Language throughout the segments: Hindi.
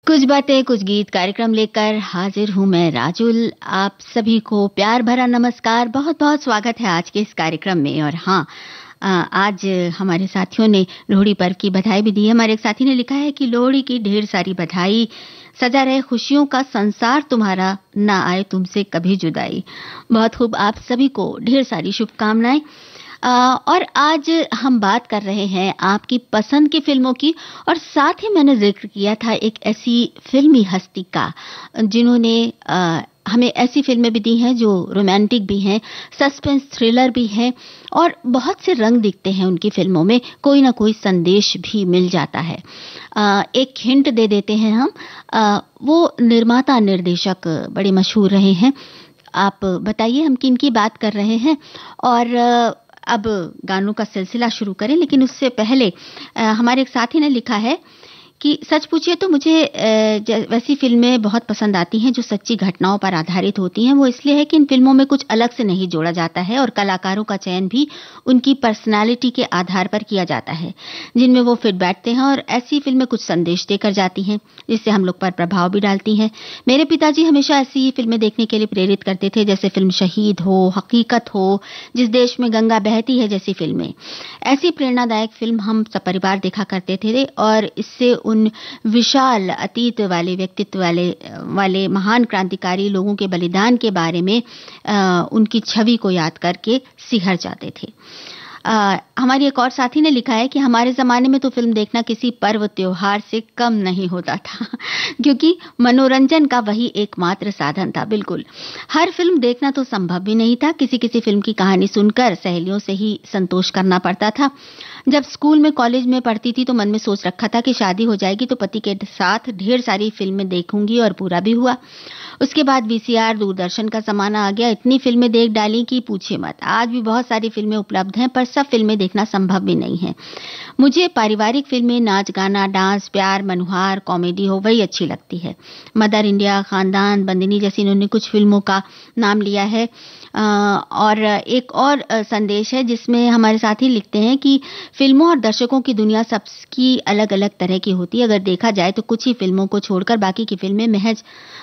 कुछ बातें कुछ गीत कार्यक्रम लेकर हाजिर हूं मैं राजुल। आप सभी को प्यार भरा नमस्कार, बहुत बहुत स्वागत है आज के इस कार्यक्रम में। और हाँ, आज हमारे साथियों ने लोहड़ी पर्व की बधाई भी दी है। हमारे एक साथी ने लिखा है कि लोहड़ी की ढेर सारी बधाई, सजा रहे खुशियों का संसार तुम्हारा, ना आए तुमसे कभी जुदाई। बहुत खूब, आप सभी को ढेर सारी शुभकामनाएं। और आज हम बात कर रहे हैं आपकी पसंद की फिल्मों की, और साथ ही मैंने जिक्र किया था एक ऐसी फिल्मी हस्ती का जिन्होंने हमें ऐसी फिल्में भी दी हैं जो रोमांटिक भी हैं, सस्पेंस थ्रिलर भी हैं, और बहुत से रंग दिखते हैं उनकी फिल्मों में, कोई ना कोई संदेश भी मिल जाता है। एक हिंट दे देते हैं हम, वो निर्माता निर्देशक बड़े मशहूर रहे हैं। आप बताइए हम किन की बात कर रहे हैं। और अब गानों का सिलसिला शुरू करें, लेकिन उससे पहले हमारे एक साथी ने लिखा है कि सच पूछिए तो मुझे वैसी फिल्में बहुत पसंद आती हैं जो सच्ची घटनाओं पर आधारित होती हैं। वो इसलिए है कि इन फिल्मों में कुछ अलग से नहीं जोड़ा जाता है और कलाकारों का चयन भी उनकी पर्सनालिटी के आधार पर किया जाता है जिनमें वो फिट बैठते हैं। और ऐसी फिल्में कुछ संदेश देकर जाती हैं जिससे हम लोग पर प्रभाव भी डालती हैं। मेरे पिताजी हमेशा ऐसी फिल्में देखने के लिए प्रेरित करते थे, जैसे फिल्म शहीद हो, हकीकत हो, जिस देश में गंगा बहती है जैसी फिल्में। ऐसी प्रेरणादायक फिल्म हम सपरिवार देखा करते थे और इससे उन विशाल अतीत वाले व्यक्तित्व वाले महान क्रांतिकारी लोगों के बलिदान के बारे में उनकी छवि को याद करके सिहर जाते थे। हमारी एक और साथी ने लिखा है कि हमारे ज़माने में तो फिल्म देखना किसी पर्व त्योहार से कम नहीं होता था क्योंकि मनोरंजन का वही एकमात्र साधन था। बिल्कुल, हर फिल्म देखना तो संभव भी नहीं था। किसी किसी फिल्म की कहानी सुनकर सहेलियों से ही संतोष करना पड़ता था। जब स्कूल में कॉलेज में पढ़ती थी तो मन में सोच रखा था कि शादी हो जाएगी तो पति के साथ ढेर सारी फिल्में देखूंगी, और पूरा भी हुआ। उसके बाद वीसीआर, दूरदर्शन का ज़माना आ गया। इतनी फिल्में देख डाली कि पूछिए मत। आज भी बहुत सारी फिल्में उपलब्ध हैं, पर सब फिल्में देखना संभव भी नहीं है। मुझे पारिवारिक फिल्में, नाच गाना, डांस, प्यार, मनुहार, कॉमेडी हो, वही अच्छी लगती है। मदर इंडिया, खानदान, बंदिनी जैसी इन्होंने कुछ फिल्मों का नाम लिया है। और एक और संदेश है जिसमें हमारे साथी लिखते हैं कि फिल्मों और दर्शकों की दुनिया सबकी अलग अलग तरह की होती है। अगर देखा जाए तो कुछ ही फिल्मों को छोड़कर बाकी की फिल्में महज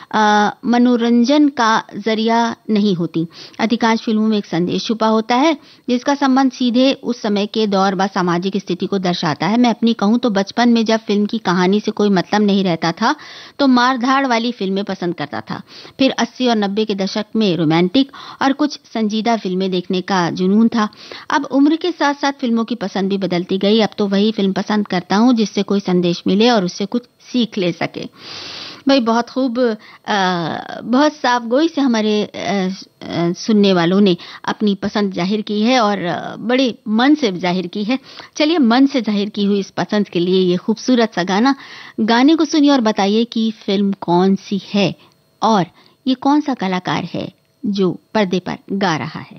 मनोरंजन का जरिया नहीं होती। अधिकांश फिल्मों में एक संदेश छुपा होता है जिसका संबंध सीधे उस समय के दौर व सामाजिक स्थिति को दर्शाता है। मैं अपनी कहूं तो बचपन में जब फिल्म की कहानी से कोई मतलब नहीं रहता था तो मारधाड़ वाली फिल्में पसंद करता था। फिर 80 और 90 के दशक में रोमांटिक और कुछ संजीदा फिल्में देखने का जुनून था। अब उम्र के साथ साथ फिल्मों की पसंद भी बदलती गई। अब तो वही फिल्म पसंद करता हूं जिससे कोई संदेश मिले और उससे कुछ सीख ले सके। भाई बहुत खूब, बहुत साफ गोई से हमारे सुनने वालों ने अपनी पसंद जाहिर की है और बड़े मन से जाहिर की है। चलिए, मन से जाहिर की हुई इस पसंद के लिए ये खूबसूरत सा गाने को सुनिए और बताइए कि फिल्म कौन सी है और ये कौन सा कलाकार है जो पर्दे पर गा रहा है।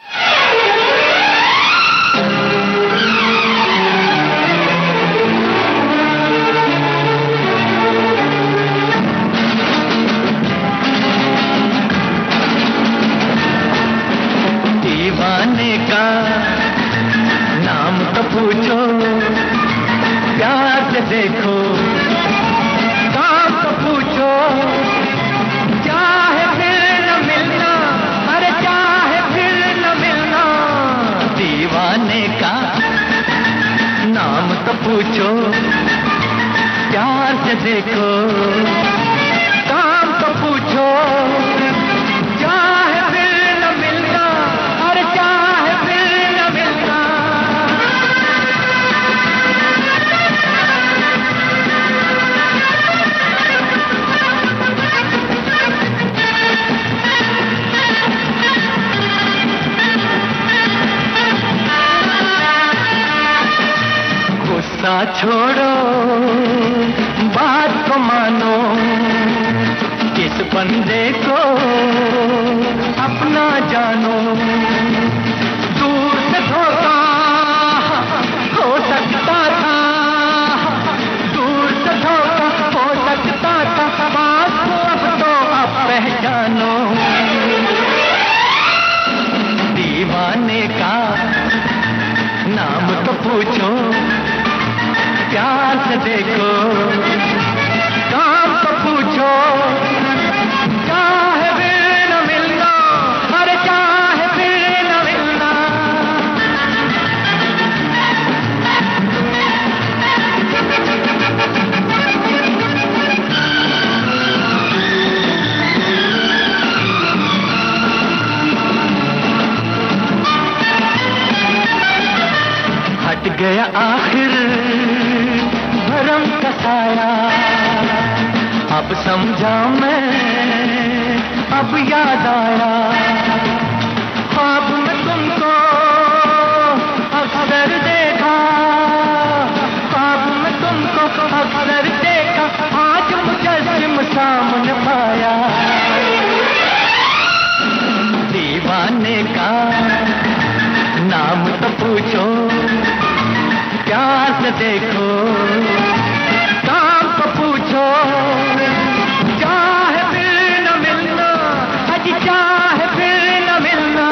दीवाने का नाम तो पूछो, प्यार से देखो, काम तो पूछो, चाहे फिर न मिलना, अरे चाहे फिर न मिलना। दीवाने का नाम तो पूछो, प्यार से देखो, काम तो पूछो, चाहे फिर न मिलना, अरे चाहे फिर न मिलना। गुस्सा छोड़ो, बात को मानो, किस बंदे को अपना जानो। दूर से धोखा हो सकता था, दूर से धोखा हो सकता था, बात को अब तो अब पहचानो। दीवाने का नाम तो पूछो, प्यार से देखो, काम अब समझा मैं, अब याद आया, ख्वाब में तुमको अक्सर देखा, ख्वाब में तुमको अक्सर देखा, आज मुजस्सिम सामने पाया। दीवाने का नाम तो पूछो, प्यार से देखो, काम को पूछो, चाहे फिर न मिलना, अजी चाहे फिर न मिलना।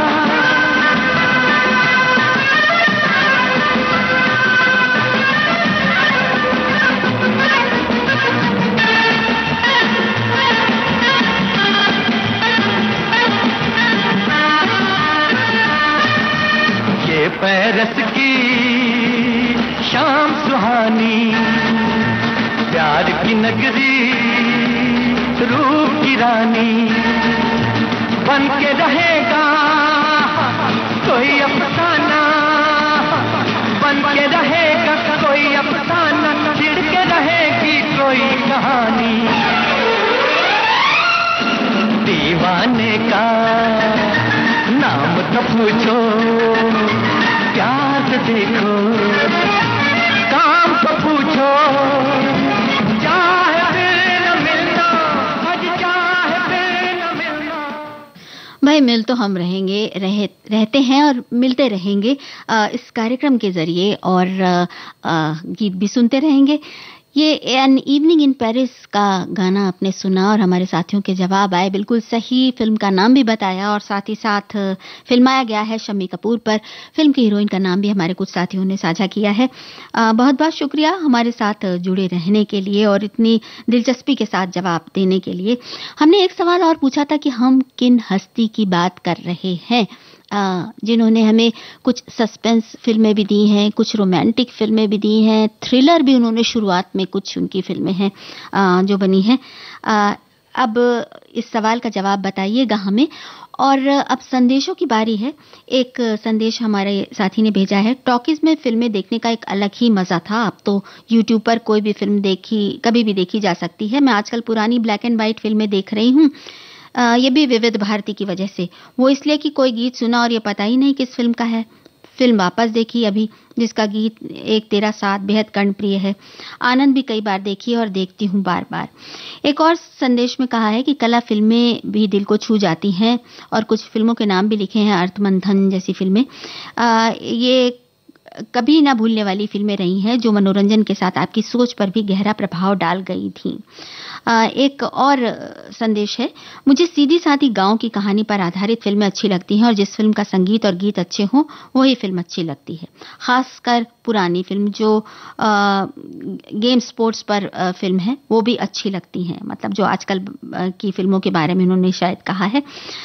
ये पैरस की शाम सुहानी, प्यार की नगरी, रूप की रानी, बन के रहेगा कोई अफसाना, बन के रहेगा कोई अफसाना, छिड़ के रहेगी कोई कहानी। दीवाने का नाम तो पूछो, प्यार से देखो, काम को पूछो, चाहे फिर न मिलना, आज चाहे फिर न मिलना। भाई मिल तो हम रहते हैं और मिलते रहेंगे इस कार्यक्रम के जरिए, और गीत भी सुनते रहेंगे। ये एन इवनिंग इन पेरिस का गाना आपने सुना और हमारे साथियों के जवाब आए, बिल्कुल सही। फिल्म का नाम भी बताया और साथ ही साथ फिल्माया गया है शम्मी कपूर पर। फिल्म की हीरोइन का नाम भी हमारे कुछ साथियों ने साझा किया है। बहुत बहुत शुक्रिया हमारे साथ जुड़े रहने के लिए और इतनी दिलचस्पी के साथ जवाब देने के लिए। हमने एक सवाल और पूछा था कि हम किन हस्ती की बात कर रहे हैं, जिन्होंने हमें कुछ सस्पेंस फिल्में भी दी हैं, कुछ रोमांटिक फिल्में भी दी हैं, थ्रिलर भी उन्होंने शुरुआत में कुछ उनकी फिल्में हैं जो बनी हैं। अब इस सवाल का जवाब बताइएगा हमें। और अब संदेशों की बारी है। एक संदेश हमारे साथी ने भेजा है। टॉकीज में फिल्में देखने का एक अलग ही मजा था। अब तो यूट्यूब पर कोई भी फिल्म कभी भी देखी जा सकती है। मैं आजकल पुरानी ब्लैक एंड व्हाइट फिल्में देख रही हूँ, ये भी विविध भारती की वजह से। वो इसलिए कि कोई गीत सुना और ये पता ही नहीं किस फिल्म का है। फिल्म वापस देखी अभी, जिसका गीत एक तेरा साथ बेहद कर्णप्रिय है। आनंद भी कई बार देखी और देखती हूँ बार बार। एक और संदेश में कहा है कि कला फिल्में भी दिल को छू जाती हैं, और कुछ फिल्मों के नाम भी लिखे हैं, अर्थमंथन जैसी फिल्में। ये कभी ना भूलने वाली फिल्में रही हैं, जो मनोरंजन के साथ आपकी सोच पर भी गहरा प्रभाव डाल गई थी। एक और संदेश है। मुझे सीधी सादी गांव की कहानी पर आधारित फिल्में अच्छी लगती हैं, और जिस फिल्म का संगीत और गीत अच्छे हों वही फिल्म अच्छी लगती है। खासकर पुरानी फिल्म जो गेम स्पोर्ट्स पर फिल्म है वो भी अच्छी लगती हैं। मतलब जो आजकल की फिल्मों के बारे में उन्होंने शायद कहा है।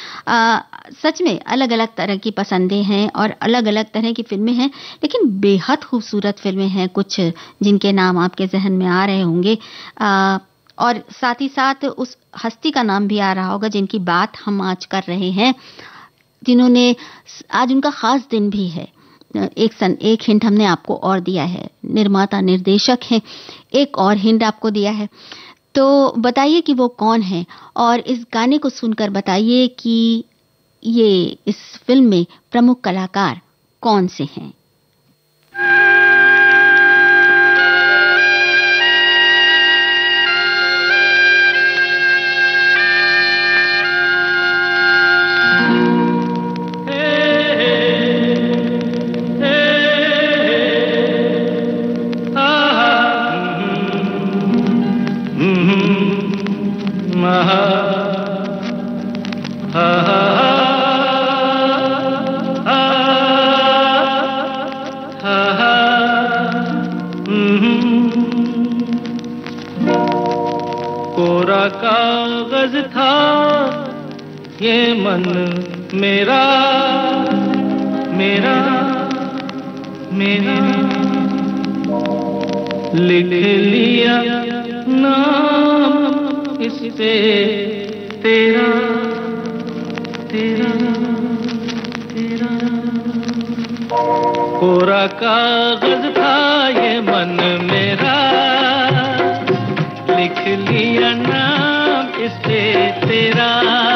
सच में अलग अलग तरह की पसंदें हैं और अलग अलग तरह की फिल्में हैं, लेकिन बेहद खूबसूरत फिल्में हैं कुछ, जिनके नाम आपके जहन में आ रहे होंगे। और साथ ही साथ उस हस्ती का नाम भी आ रहा होगा जिनकी बात हम आज कर रहे हैं, जिन्होंने आज उनका खास दिन भी है। एक हिंट हमने आपको और दिया है, निर्माता निर्देशक हैं। एक और हिंट आपको दिया है, तो बताइए कि वो कौन है, और इस गाने को सुनकर बताइए कि ये इस फिल्म में प्रमुख कलाकार कौन से हैं। कोरा कागज था ये मन मेरा, मेरा मेरा, लिख लिया नाम इस पे तेरा, तेरा, तेरा। कोरा कागज था ये मन मेरा, लिख लिया नाम इस पे तेरा।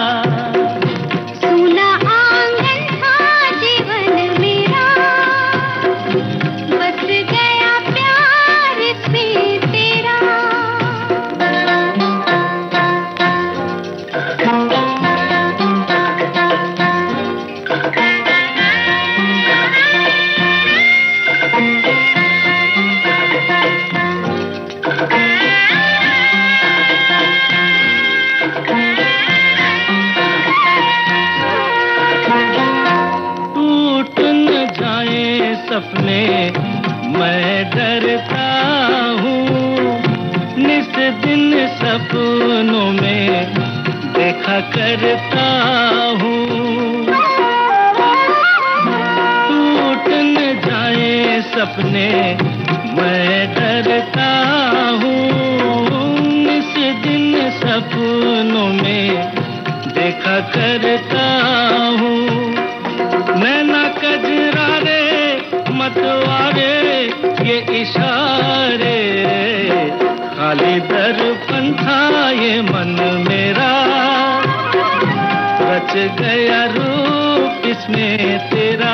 सूना आंगन था जीवन मेरा, बस गया प्यार से तेरा। सपने मैं डरता हूँ, निस दिन सपनों में देखा करता हूँ। टूट न जाए सपने मैं डरता हूँ, निस दिन सपनों में देखा करता हूँ। नैना कजरारे मतवारे ये इशारे, खाली दर्पण था ये मन मेरा। रच गया रूप इसमें तेरा।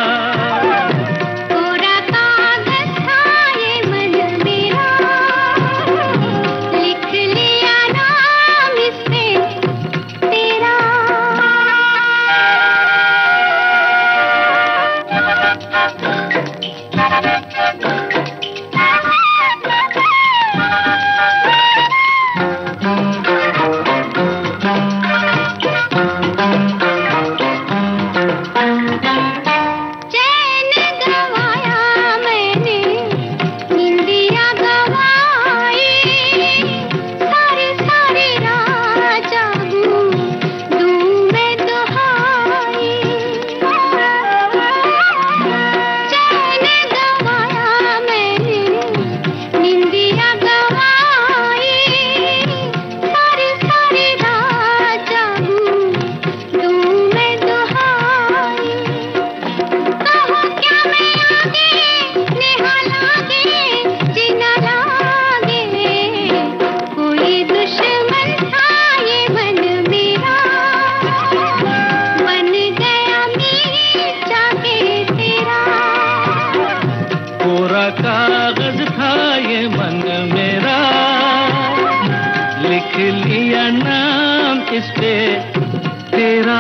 कोरा कागज था ये मन मेरा, लिख लिया नाम इस पे तेरा। कागज था ये मन मेरा, लिख लिया नाम इस पे तेरा।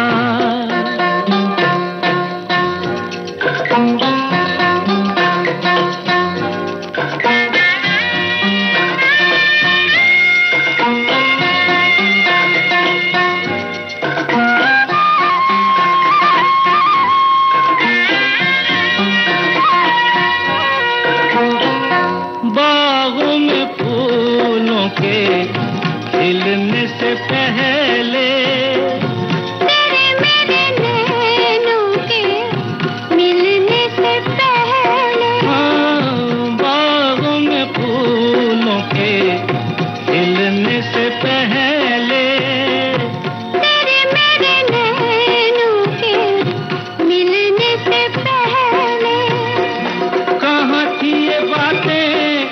बागों में फूलों के खिलने से पहले, तेरे मेरे नैनों के मिलने से पहले। हाँ, बागों में फूलों के खिलने से पहले, तेरे मेरे नैनों के मिलने से पहले। कहाँ थी ये बातें,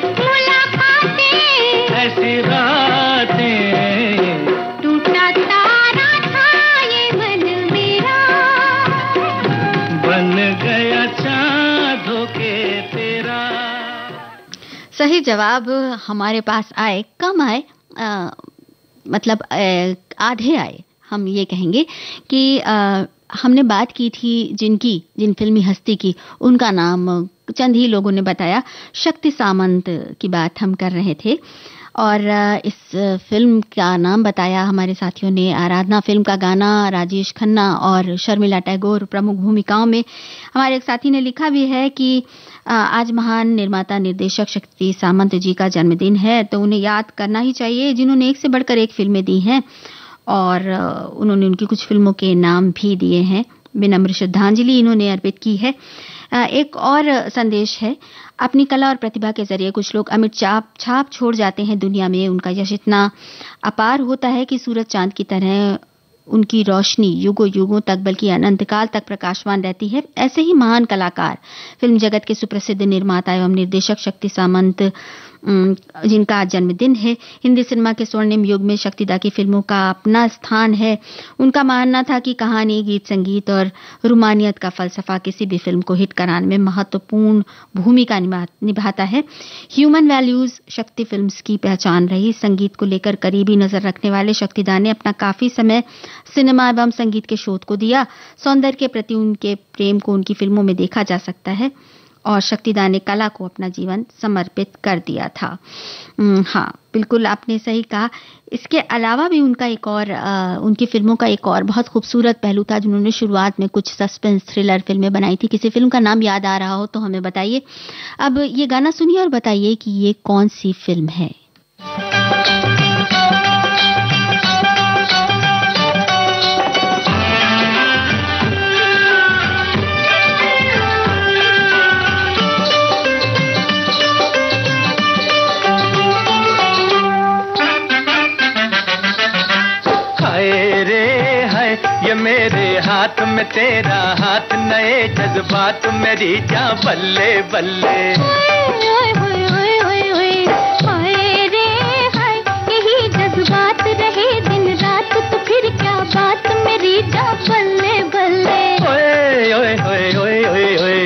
ऐसी रातें, टूटा तारा था ये मन मेरा, बन गया चाँद होके तेरा। सही जवाब हमारे पास आए, कम आए, मतलब आधे आए। हम ये कहेंगे कि हमने बात की थी जिन फिल्मी हस्ती की, उनका नाम चंद ही लोगों ने बताया। शक्ति सामंत की बात हम कर रहे थे और इस फिल्म का नाम बताया हमारे साथियों ने। आराधना फिल्म का गाना राजेश खन्ना और शर्मिला टैगोर प्रमुख भूमिकाओं में। हमारे एक साथी ने लिखा भी है कि आज महान निर्माता निर्देशक शक्ति सामंत जी का जन्मदिन है, तो उन्हें याद करना ही चाहिए, जिन्होंने एक से बढ़कर एक फिल्में दी हैं और उन्होंने उनकी कुछ फिल्मों के नाम भी दिए हैं। विनम्र श्रद्धांजलि इन्होंने अर्पित की है। एक और संदेश है, अपनी कला और प्रतिभा के जरिए कुछ लोग अमिट छाप छोड़ जाते हैं दुनिया में। उनका यश इतना अपार होता है कि सूरज चांद की तरह उनकी रोशनी युगों युगों तक, बल्कि अनंत काल तक प्रकाशमान रहती है। ऐसे ही महान कलाकार, फिल्म जगत के सुप्रसिद्ध निर्माता एवं निर्देशक शक्ति सामंत जिनका आज जन्मदिन है। हिंदी सिनेमा के स्वर्णिम युग में शक्तिदा की फिल्मों का अपना स्थान है। उनका मानना था कि कहानी, गीत संगीत और रूमानियत का फलसफा किसी भी फिल्म को हिट कराने में महत्वपूर्ण भूमिका निभाता है। ह्यूमन वैल्यूज शक्ति फिल्म्स की पहचान रही। संगीत को लेकर करीबी नजर रखने वाले शक्तिदा ने अपना काफी समय सिनेमा एवं संगीत के शोध को दिया। सौंदर्य के प्रति उनके प्रेम को उनकी फिल्मों में देखा जा सकता है और शक्तिदा ने कला को अपना जीवन समर्पित कर दिया था। हाँ, बिल्कुल आपने सही कहा। इसके अलावा भी उनका एक और उनकी फिल्मों का एक और बहुत खूबसूरत पहलू था, जिन्होंने शुरुआत में कुछ सस्पेंस थ्रिलर फिल्में बनाई थी। किसी फिल्म का नाम याद आ रहा हो तो हमें बताइए। अब ये गाना सुनिए और बताइए कि ये कौन सी फिल्म है। ये मेरे हाथ में तेरा हाथ, नए जज्बात मेरी जान बल्ले बल्ले। यही जज्बात रहे दिन रात तो फिर क्या बात मेरी जान बल्ले बल्ले। ओए ओए ओए ओए ओए ओए।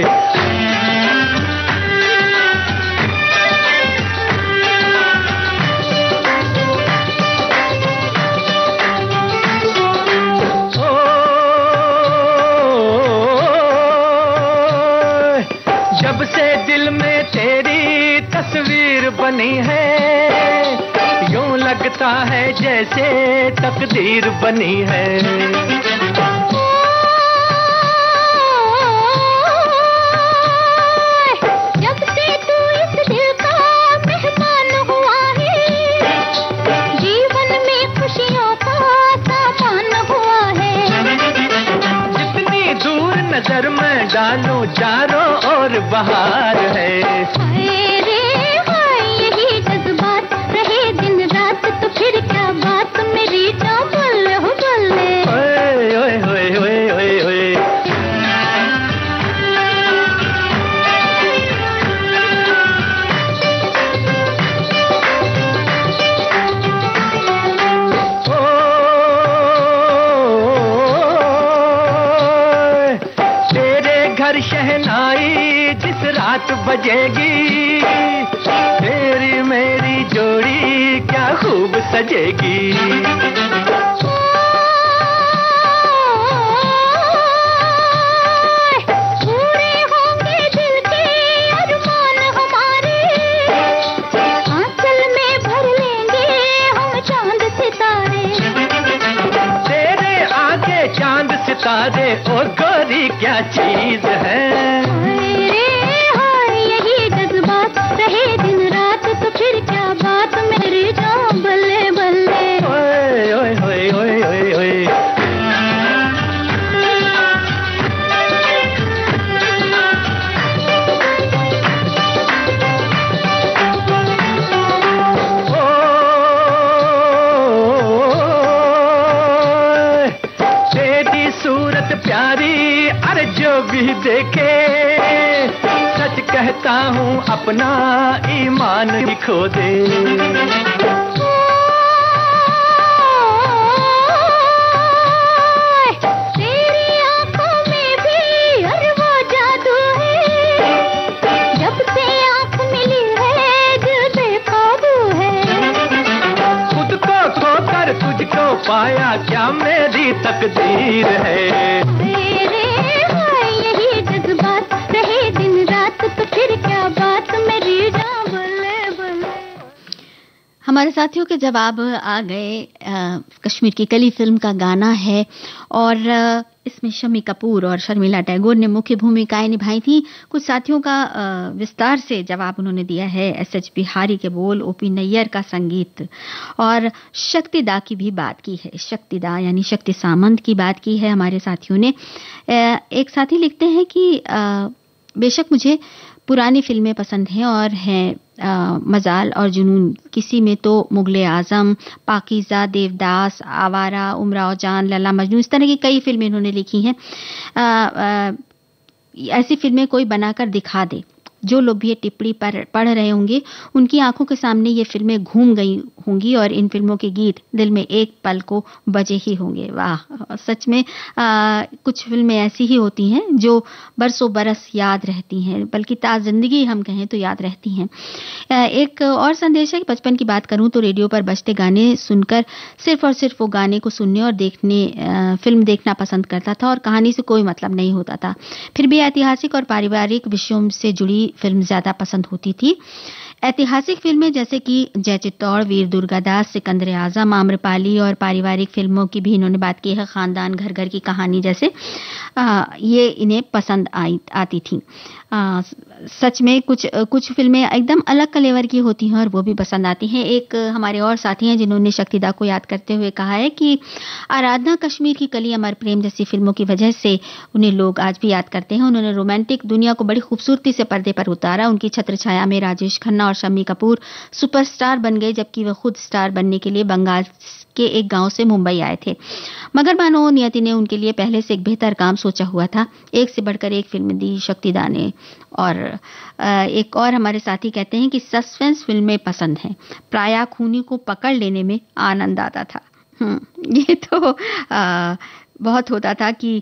जब से दिल में तेरी तस्वीर बनी है, यूं लगता है जैसे तकदीर बनी है। जब से तू इस दिल का मेहमान हुआ है, जीवन में खुशियों का सामान हुआ है। जितनी दूर नजर में डालूं चारों और बहार है। यही जज्बात रहे दिन रात तो फिर क्या बात मेरी जान बल्ले हो बल्ले। ओए ओए ओए ओए ओए ओए। शहनाई जिस रात बजेगी, तेरी मेरी जोड़ी क्या खूब सजेगी। पूरे होंगे दिल के अरमान हमारे, आंचल में भर लेंगे हम चांद सितारे। तेरे आगे चांद सितारे ओ गोरी क्या चीज है। यही जज्बात रहे दिन रात तो फिर क्या बात मेरी जान बल्ले बल्ले। ओए ओए ओए ओए ओए ओए। तेरी सूरत प्यारी अरे जो भी देखे, सच कहता हूँ अपना ईमान ही खो दे। तेरी आंखों में भी अरे वो जादू है, जब से आंख मिली है दिल बेकाबू है। खुद को खोकर तुझको पाया क्या मेरी तकदीर है। यही जज्बात रहे दिन रात तो फिर क्या बात मेरी जान बल्ले बल्ले। हमारे साथियों के जवाब आ गए। कश्मीर की कली फिल्म का गाना है और इसमें शम्मी कपूर और शर्मिला टैगोर ने मुख्य भूमिकाएं निभाई थी। कुछ साथियों का विस्तार से जवाब उन्होंने दिया है। एस.एच. बिहारी के बोल, ओ.पी. नैयर का संगीत और शक्तिदा की भी बात की है। शक्तिदा यानी शक्ति सामंत की बात की है हमारे साथियों ने। एक साथी लिखते हैं कि बेशक मुझे पुरानी फिल्में पसंद हैं और हैं मजाल और जुनून, किसी में तो मुगले आजम, पाकीज़ा, देवदास, आवारा, उमराव जान, लैला मजनू, इस तरह की कई फिल्में इन्होंने लिखी हैं। ऐसी फिल्में कोई बनाकर दिखा दे जो लोग भी ये टिप्पणी पढ़ रहे होंगे उनकी आंखों के सामने ये फिल्में घूम गई होंगी और इन फिल्मों के गीत दिल में एक पल को बजे ही होंगे। वाह, सच में कुछ फिल्में ऐसी ही होती हैं जो बरसों बरस याद रहती हैं, बल्कि जिंदगी हम कहें तो याद रहती हैं। एक और संदेश है कि बचपन की बात करूं तो रेडियो पर बजते गाने सुनकर सिर्फ और सिर्फ वो गाने को सुनने और देखने फिल्म देखना पसंद करता था और कहानी से कोई मतलब नहीं होता था। फिर भी ऐतिहासिक और पारिवारिक विषयों से जुड़ी फिल्म ज्यादा पसंद होती थी। ऐतिहासिक फिल्में जैसे कि जय चित्तौड़, वीर दुर्गादास, सिकंदर आजम, आम्रपाली और पारिवारिक फिल्मों की भी इन्होंने बात की है, खानदान, घर घर की कहानी जैसे ये इन्हें पसंद आती थी। सच में कुछ फिल्में एकदम अलग कलेवर की होती हैं और वो भी पसंद आती हैं। एक हमारे और साथी हैं जिन्होंने शक्तिदा को याद करते हुए कहा है कि आराधना, कश्मीर की कली, अमर प्रेम जैसी फिल्मों की वजह से उन्हें लोग आज भी याद करते हैं। उन्होंने रोमांटिक दुनिया को बड़ी खूबसूरती से पर्दे पर उतारा। उनकी छत्र छाया में राजेश खन्ना और शम्मी कपूर सुपरस्टार बन गए, जबकि वह खुद स्टार बनने के लिए बंगाल के एक गांव से मुंबई आए थे। मगर मानो नियति ने उनके लिए पहले से एक बेहतर काम सोचा हुआ था। एक से बढ़कर एक फिल्म दी शक्तिदा ने। और एक और हमारे साथी कहते हैं कि सस्पेंस फिल्में पसंद हैं, प्रायः खूनी को पकड़ लेने में आनंद आता था। ये तो बहुत होता था कि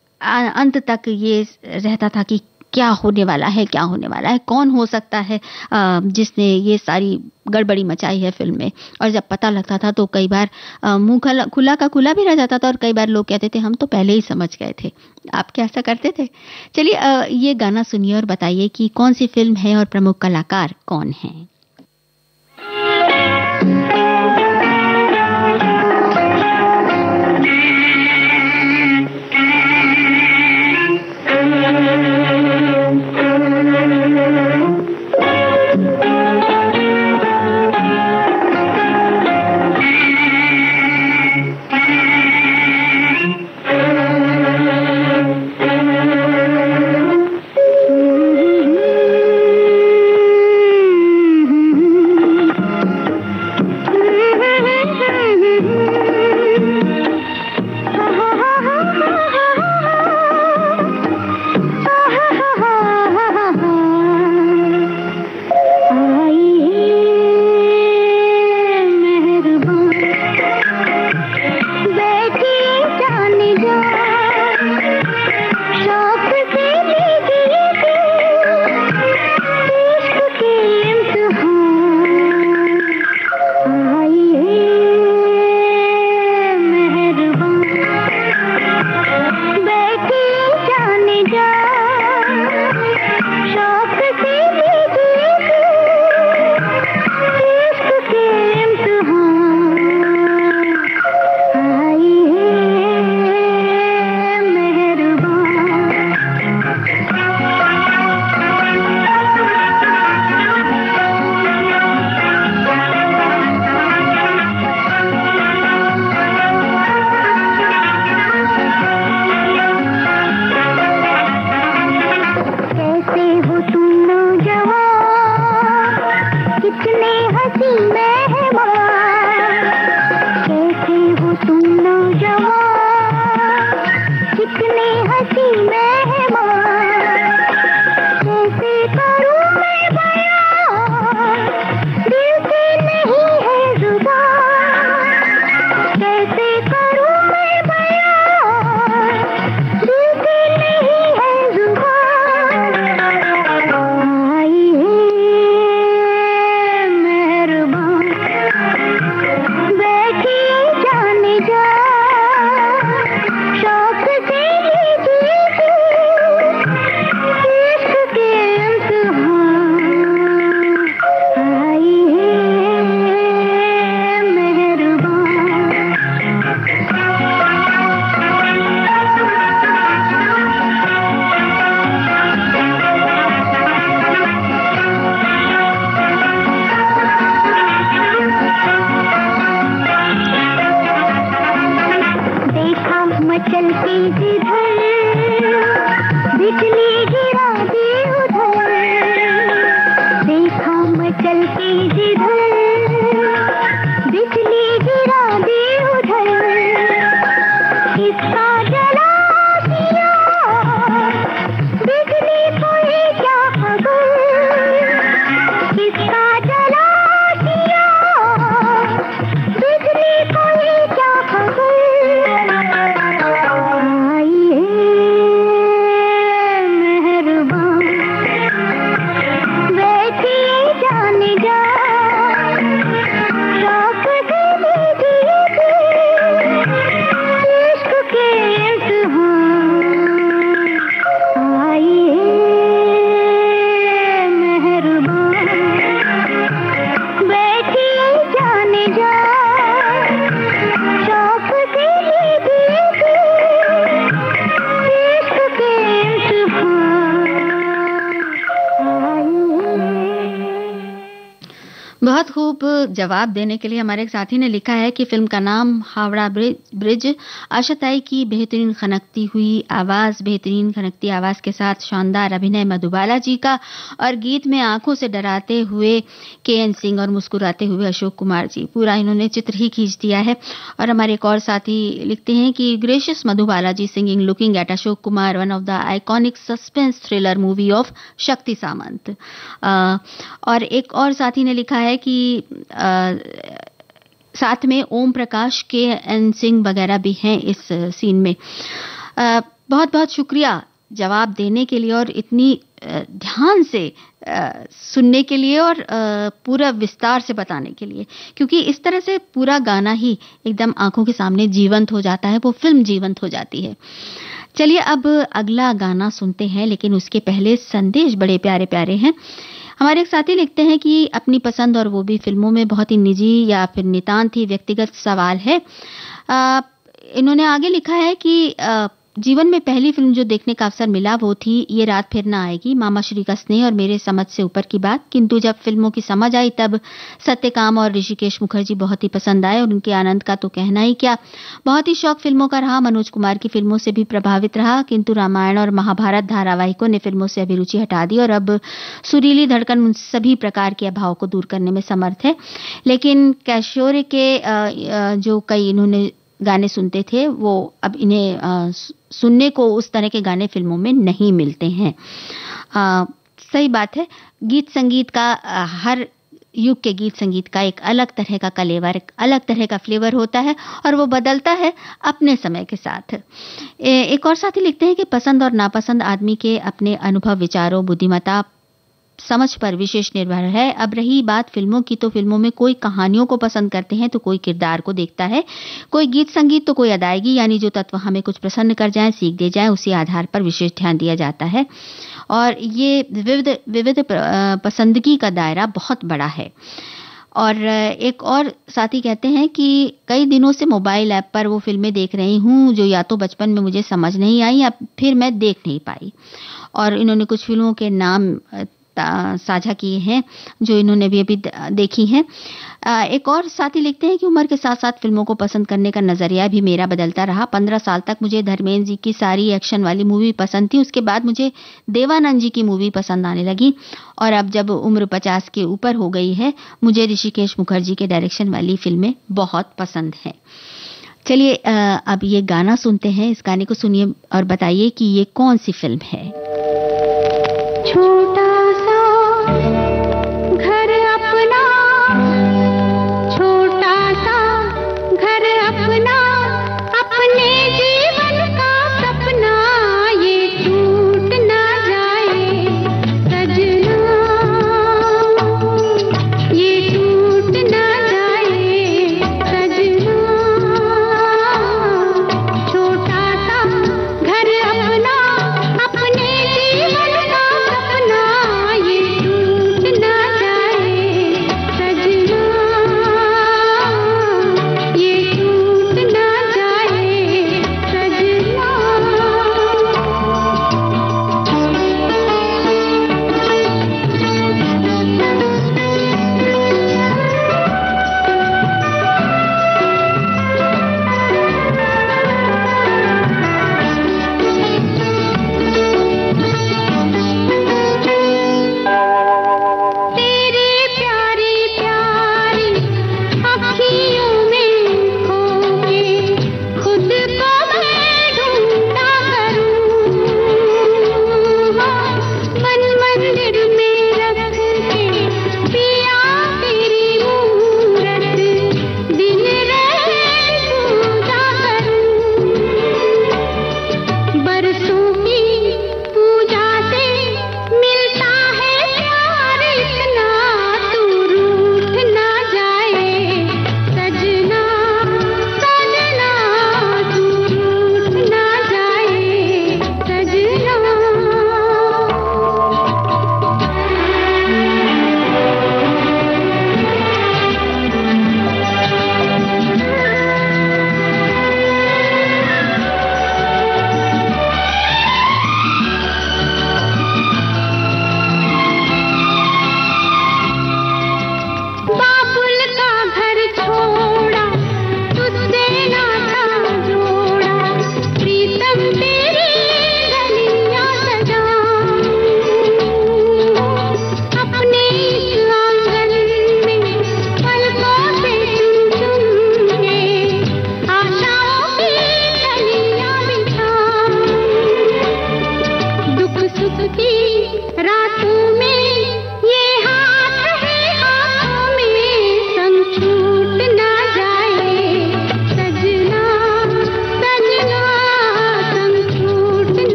अंत तक ये रहता था कि क्या होने वाला है, क्या होने वाला है, कौन हो सकता है जिसने ये सारी गड़बड़ी मचाई है फिल्म में। और जब पता लगता था तो कई बार मुंह खुला का खुला भी रह जाता था और कई बार लोग कहते थे हम तो पहले ही समझ गए थे। आप क्या ऐसा करते थे? चलिए ये गाना सुनिए और बताइए कि कौन सी फिल्म है और प्रमुख कलाकार कौन है। बिजली कोई क्या खबर खूब जवाब देने के लिए हमारे एक साथी ने लिखा है कि फिल्म का नाम हावड़ा ब्रिज। आशाताई की बेहतरीन खनकती हुई आवाज़, बेहतरीन खनकती आवाज़ के साथ शानदार अभिनय मधुबाला जी का, और गीत में आंखों से डराते हुए के.एन. सिंह और मुस्कुराते हुए अशोक कुमार जी। पूरा इन्होंने चित्र ही खींच दिया है। और हमारे एक और साथी लिखते हैं कि gracious Madhubala ji singing looking at Ashok Kumar, one of the iconic suspense thriller movie of Shakti Samanta. और एक और साथी ने लिखा है कि साथ में ओम प्रकाश, के.एन. सिंह वगैरह भी हैं इस सीन में। बहुत बहुत शुक्रिया जवाब देने के लिए और इतनी ध्यान से सुनने के लिए और पूरा विस्तार से बताने के लिए, क्योंकि इस तरह से पूरा गाना ही एकदम आंखों के सामने जीवंत हो जाता है, वो फिल्म जीवंत हो जाती है। चलिए अब अगला गाना सुनते हैं, लेकिन उसके पहले संदेश बड़े प्यारे प्यारे हैं। हमारे एक साथी लिखते हैं कि अपनी पसंद और वो भी फिल्मों में बहुत ही निजी या फिर नितांत ही व्यक्तिगत सवाल है। इन्होंने आगे लिखा है कि जीवन में पहली फिल्म जो देखने का अवसर मिला वो थी ये रात फिर ना आएगी, मामा श्री का स्नेह और मेरे समझ से ऊपर की बात। किंतु जब फिल्मों की समझ आई तब सत्यकाम और ऋषिकेश मुखर्जी बहुत ही पसंद आए और उनके आनंद का तो कहना ही क्या। बहुत ही शौक फिल्मों का रहा, मनोज कुमार की फिल्मों से भी प्रभावित रहा, किंतु रामायण और महाभारत धारावाहिकों ने फिल्मों से अभिरुचि हटा दी और अब सुरीली धड़कन उन सभी प्रकार के अभाव को दूर करने में समर्थ है। लेकिन कैशोरे के जो कई इन्होंने गाने सुनते थे वो अब इन्हें सुनने को उस तरह के गाने फिल्मों में नहीं मिलते हैं। सही बात है, गीत संगीत का हर युग के गीत संगीत का एक अलग तरह का कलेवर, एक अलग तरह का फ्लेवर होता है और वो बदलता है अपने समय के साथ। एक और साथी लिखते हैं कि पसंद और नापसंद आदमी के अपने अनुभव, विचारों, बुद्धिमत्ता, समझ पर विशेष निर्भर है। अब रही बात फिल्मों की, तो फिल्मों में कोई कहानियों को पसंद करते हैं तो कोई किरदार को देखता है, कोई गीत संगीत तो कोई अदायगी, यानी जो तत्व हमें कुछ प्रसन्न कर जाएं, सीख दे जाएं, उसी आधार पर विशेष ध्यान दिया जाता है। और ये विविध पसंदगी का दायरा बहुत बड़ा है। और एक और साथी कहते हैं कि कई दिनों से मोबाइल ऐप पर वो फिल्में देख रही हूँ जो या तो बचपन में मुझे समझ नहीं आई या फिर मैं देख नहीं पाई। और इन्होंने कुछ फिल्मों के नाम साझा किए हैं जो इन्होंने भी अभी देखी हैं। एक और साथी लिखते हैं कि उम्र के साथ साथ फिल्मों को पसंद करने का नजरिया भी मेरा बदलता रहा। 15 साल तक मुझे धर्मेंद्र जी की सारी एक्शन वाली मूवी पसंद थी, उसके बाद मुझे देवानंद जी की मूवी पसंद आने लगी और अब जब उम्र 50 के ऊपर हो गई है मुझे ऋषिकेश मुखर्जी के डायरेक्शन वाली फिल्में बहुत पसंद हैं। चलिए अब ये गाना सुनते हैं। इस गाने को सुनिए और बताइए कि ये कौन सी फिल्म है। छोटा घर अपना, छोटा सा घर अपना, अपने जीवन का सपना ये टूट ना जाए सजना, ये टूट ना जाए सजना। छोटा सा घर अपना, अपने जीवन का सपना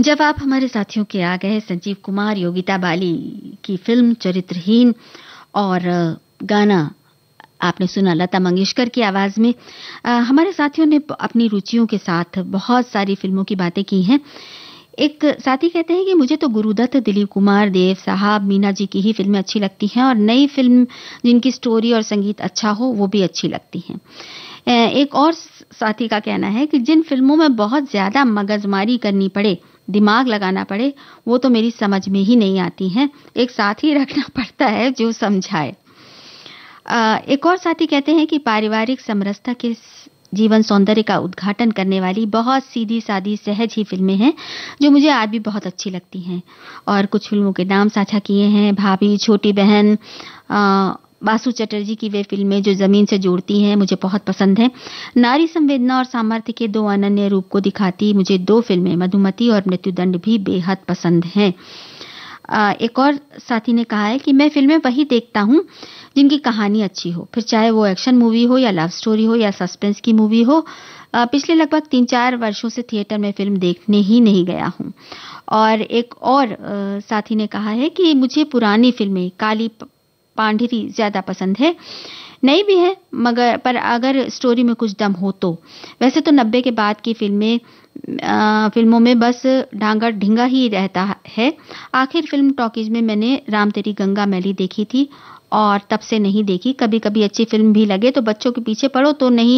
जब आप हमारे साथियों के आ गए संजीव कुमार योगिता बाली की फिल्म चरित्रहीन, और गाना आपने सुना लता मंगेशकर की आवाज में। हमारे साथियों ने अपनी रुचियों के साथ बहुत सारी फिल्मों की बातें की हैं। एक साथी कहते हैं कि मुझे तो गुरुदत्त, दिलीप कुमार, देव साहब, मीना जी की ही फिल्में अच्छी लगती हैं, और नई फिल्म जिनकी स्टोरी और संगीत अच्छा हो वो भी अच्छी लगती हैं। एक और साथी का कहना है कि जिन फिल्मों में बहुत ज्यादा मगजमारी करनी पड़े, दिमाग लगाना पड़े, वो तो मेरी समझ में ही नहीं आती हैं। एक साथी रखना पड़ता है जो समझाए। एक और साथी कहते हैं कि पारिवारिक समरसता के जीवन सौंदर्य का उद्घाटन करने वाली बहुत सीधी सादी सहज ही फिल्में हैं जो मुझे आज भी बहुत अच्छी लगती हैं। और कुछ फिल्मों के नाम साझा किए हैं: भाभी, छोटी बहन, बासु चटर्जी की वे फिल्में जो जमीन से जोड़ती हैं, मुझे बहुत पसंद है। नारी संवेदना और सामर्थ्य के दो अनन्य रूप को दिखाती मुझे दो फिल्में मधुमती और मृत्युदंड भी बेहद पसंद हैं। एक और साथी ने कहा है कि मैं फिल्में वही देखता हूं जिनकी कहानी अच्छी हो, फिर चाहे वो एक्शन मूवी हो या लव स्टोरी हो या सस्पेंस की मूवी हो। पिछले लगभग 3-4 वर्षों से थिएटर में फिल्म देखने ही नहीं गया हूं। और एक और साथी ने कहा है कि मुझे पुरानी फिल्में, काली पांढरी ज्यादा पसंद है। नई भी है मगर पर अगर स्टोरी में कुछ दम हो तो। वैसे तो 90 के बाद की फिल्मों में बस डांगा ढिंगा ही रहता है। आखिर फिल्म टॉकीज में मैंने राम तेरी गंगा मैली देखी थी और तब से नहीं देखी। कभी कभी अच्छी फिल्म भी लगे तो बच्चों के पीछे पड़ो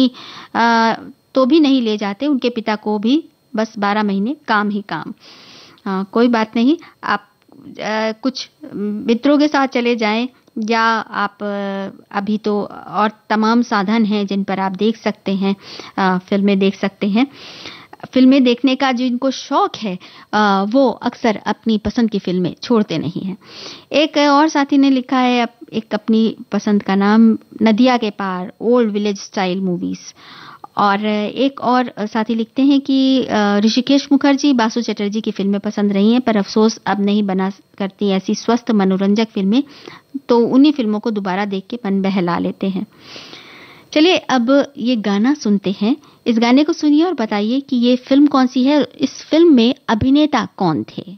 तो भी नहीं ले जाते। उनके पिता को भी बस 12 महीने काम ही काम। कोई बात नहीं, आप कुछ मित्रों के साथ चले जाएं, या आप अभी तो और तमाम साधन हैं जिन पर आप देख सकते हैं, फिल्में देख सकते हैं। फिल्में देखने का जिनको शौक है वो अक्सर अपनी पसंद की फिल्में छोड़ते नहीं हैं। एक और साथी ने लिखा है एक अपनी पसंद का नाम, Nadiya ke Paar, old village style movies. और एक और साथी लिखते हैं कि ऋषिकेश मुखर्जी, बासु चटर्जी की फिल्में पसंद रही हैं, पर अफसोस अब नहीं बना करती ऐसी स्वस्थ मनोरंजक फिल्में, तो उन्हीं फिल्मों को दोबारा देख के मन बहला लेते हैं। चलिए अब ये गाना सुनते हैं। इस गाने को सुनिए और बताइए कि ये फिल्म कौन सी है, इस फिल्म में अभिनेता कौन थे।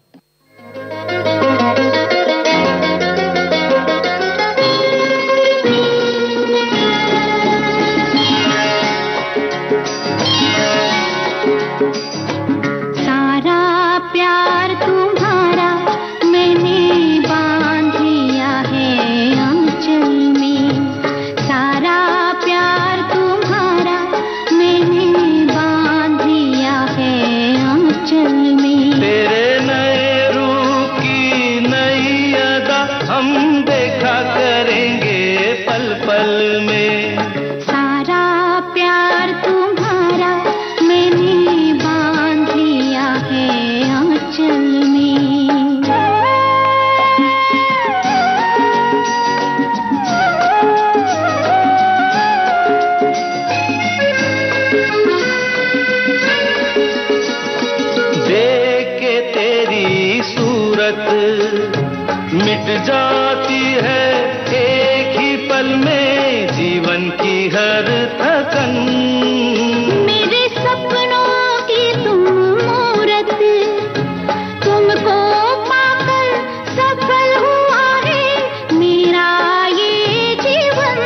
मिट जाती है एक ही पल में जीवन की हर थकन। मेरे सपनों की तुम मूरत, तुमको पाकर सफल हुआ है मेरा ये जीवन।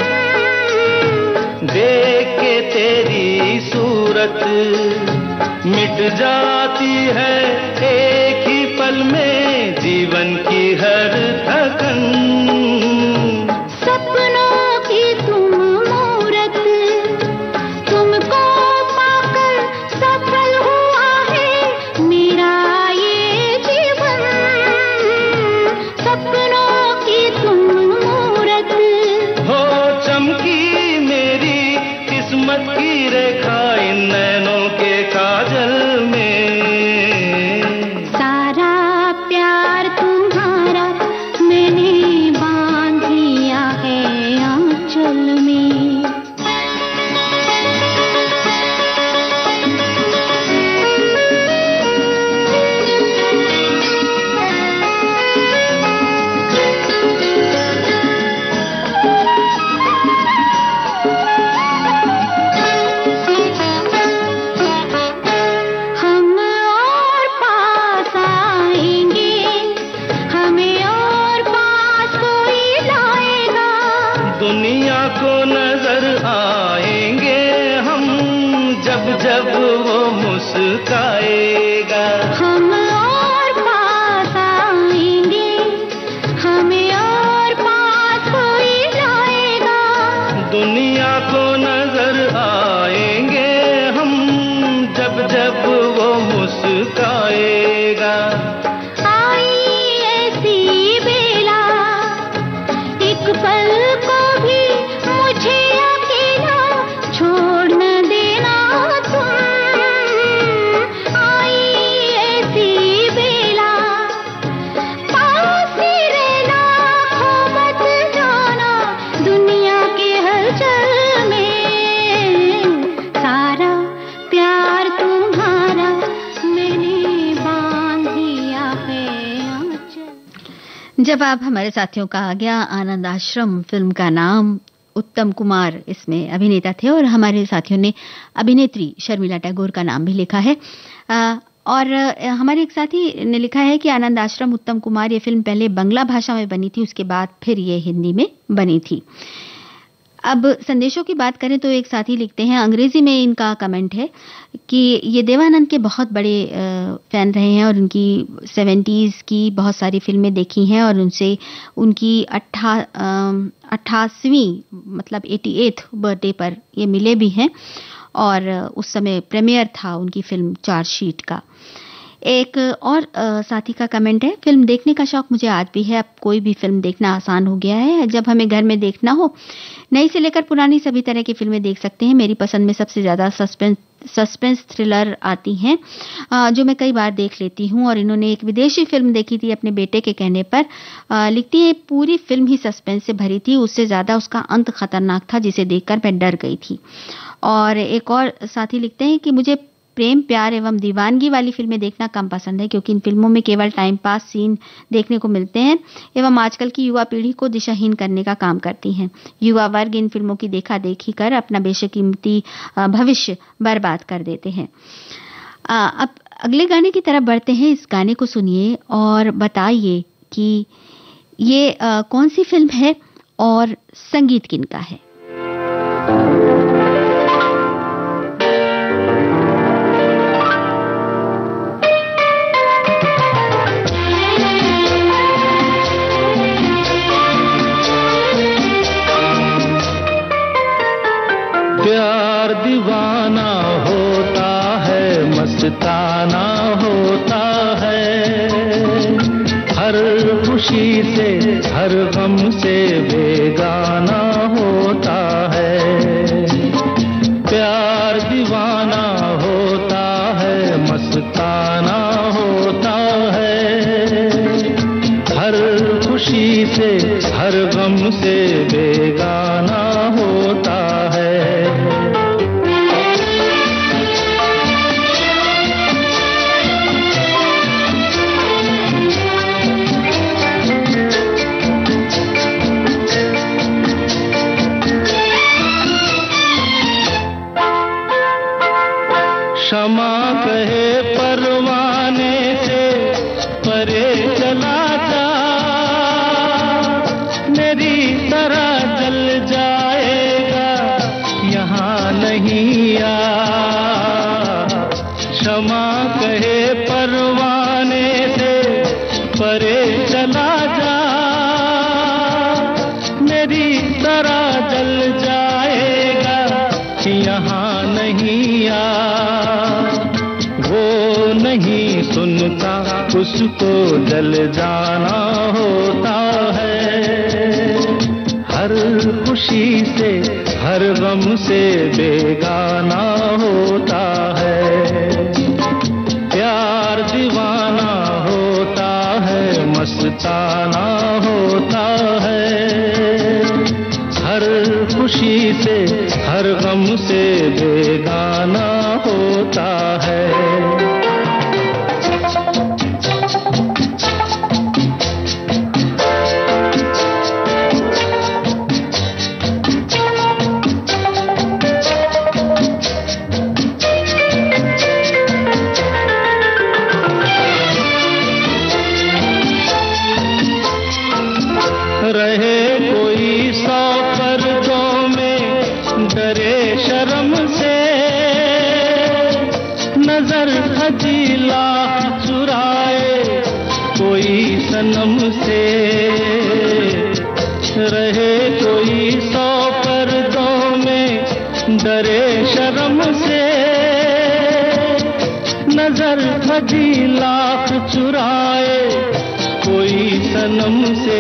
देख के तेरी सूरत मिट जाती है एक ही पल में जीवन की हर थकन। सपनों की तुम मूरत, तुमको पाकर सफल हुआ है मेरा ये जीवन। सपनों की तुम मूरत हो चमकी मेरी किस्मत की रेखा इन नैनों के काजल में। दुनिया को नजर आएंगे हम, जब जब वो मुस्काएगा। हम और पास आएंगे, हमें और पास कोई लाएगा। दुनिया को नजर आएंगे हम, जब जब वो मुस्काएगा। आई ऐसी बेला, एक पल को भी मुझे अकेला छोड़ न देना तुम। आई ऐसी बेला, पास ही रहना, खो मत जाना दुनिया के हलचल में। सारा प्यार तुम्हारा मैंने बांध दिया है आंचल। जवाब हमारे साथियों का आ गया। आनंद आश्रम फिल्म का नाम। उत्तम कुमार इसमें अभिनेता थे और हमारे साथियों ने अभिनेत्री शर्मिला टैगोर का नाम भी लिखा है। और हमारे एक साथी ने लिखा है कि आनंद आश्रम उत्तम कुमार ये फिल्म पहले बांग्ला भाषा में बनी थी, उसके बाद फिर ये हिंदी में बनी थी। अब संदेशों की बात करें तो एक साथी लिखते हैं, अंग्रेजी में इनका कमेंट है कि ये देवानंद के बहुत बड़े फैन रहे हैं और उनकी 70s की बहुत सारी फिल्में देखी हैं और उनसे उनकी 88वीं मतलब 88th बर्थडे पर ये मिले भी हैं और उस समय प्रीमियर था उनकी फिल्म चार्जशीट का। एक और साथी का कमेंट है, फिल्म देखने का शौक मुझे आज भी है। अब कोई भी फिल्म देखना आसान हो गया है। जब हमें घर में देखना हो, नई से लेकर पुरानी सभी तरह की फिल्में देख सकते हैं। मेरी पसंद में सबसे ज़्यादा सस्पेंस थ्रिलर आती हैं जो मैं कई बार देख लेती हूं। और इन्होंने एक विदेशी फिल्म देखी थी अपने बेटे के कहने पर। लिखती है पूरी फिल्म ही सस्पेंस से भरी थी, उससे ज़्यादा उसका अंत खतरनाक था जिसे देखकर मैं डर गई थी। और एक और साथी लिखते हैं कि मुझे प्रेम प्यार एवं दीवानगी वाली फिल्में देखना कम पसंद है क्योंकि इन फिल्मों में केवल टाइम पास सीन देखने को मिलते हैं एवं आजकल की युवा पीढ़ी को दिशाहीन करने का काम करती हैं। युवा वर्ग इन फिल्मों की देखा देखी कर अपना बेशकीमती भविष्य बर्बाद कर देते हैं। अब अगले गाने की तरफ बढ़ते हैं। इस गाने को सुनिए और बताइए कि ये कौन सी फिल्म है और संगीत किनका है। प्यार दीवाना होता है, मस्ताना होता है, हर खुशी से हर गम से बेगाना होता है। प्यार दीवाना होता है, मस्ताना होता है, हर खुशी से हर गम से बेगाना होता है। क्षमा कहे परवाने से परे चला जा, मेरी तरह जल जाएगा यहाँ नहीं आ। क्षमा कहे परवाने से परे चला जा, मेरी तरह जल जाएगा यहाँ नहीं आ। वो नहीं सुनता उसको जल जाना होता है, हर खुशी से हर गम से बेगाना होता है। प्यार दीवाना होता है, मस्ताना होता है, हर खुशी से हर गम से बेगाना होता है। रहे कोई 100 पर डरे शर्म से, नजर हजीला चुराए कोई सनम से, रहे कोई 100 पर्दों में डरे शर्म से, नजर हजीला चुराए कोई सनम से।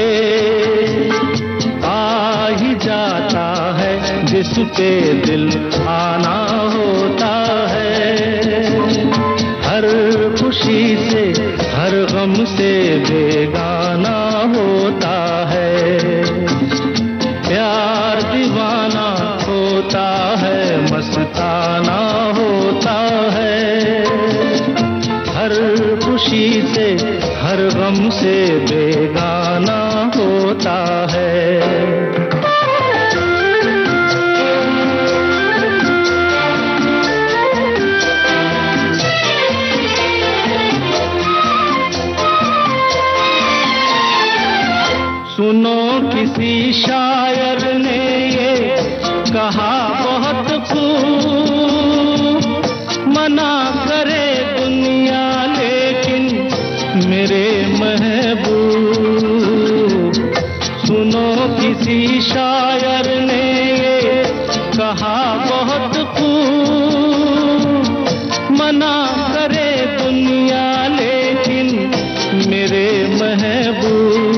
आ ही जाता है जिस पे दिल आना होता है, हर खुशी से हर गम से बेगाना होता है। प्यार दीवाना होता है, मस्ताना होता है, हर खुशी से हर गम से बेगाना होता है। सुनो किसी शायर ने ये कहा बहुत खूब, मना करे दुनिया लेकिन मेरे महबूब। सुनो किसी शायर ने ये कहा बहुत खूब, मना करे दुनिया लेकिन मेरे महबूब।